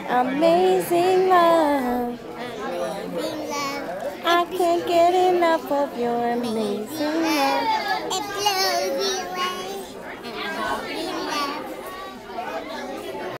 Amazing love. Amazing love. I can't get enough of your amazing love.